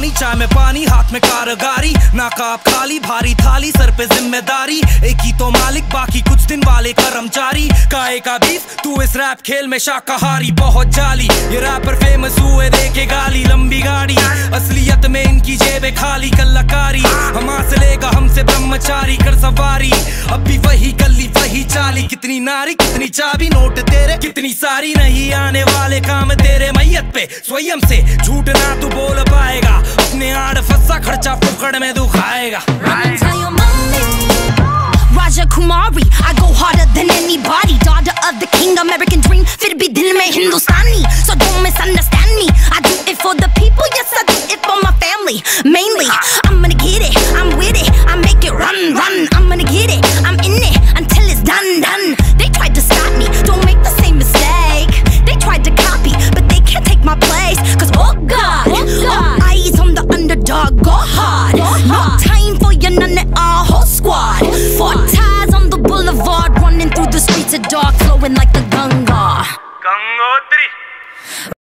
पानी, चाय में पानी, हाथ में कारगारी, नाकाब खाली, भारी थाली, सर पे जिम्मेदारी। एक ही तो मालिक, बाकी कुछ दिन वाले कर्मचारी। काहे का बीफ, तू इस रैप खेल में शाकाहारी, बहुत जाली। ये रैपर फेमस हुए देके गाली, लंबी गाड़ी, असलियत में इनकी जेबें खाली। कलाकारी हम से लेगा हमसे ब्रह्मचारी, कर सवारी अब भी वही गली वही चाली। कितनी नारी कितनी चाबी, नोट तेरे कितनी सारी, नहीं आने वाले काम तेरे मैयत पे स्वयं से झूठ ना तू बोल पाएगा। अपने आड़ फंसा खर्चा फुकड़ में दुखाएगा। Raja Kumari, I go harder than anybody. Daughter of the king, American dream, फिर भी दिल में हिंदुस्तानी. So don't misunderstand me. I do it for the people, yes I do it for my family. Mainly, I'm gonna get it, I'm with it, I make it run, run. I'm gonna get it, I'm in it until it's done, done. They tried to stop me, don't make the same mistake. They tried to copy, but they can't take my place. Cause oh God, all eyes on the underdog, go hard. No time for your none at all whole squad. Four ties on the boulevard, running through the streets of dark, flowing like the Ganga.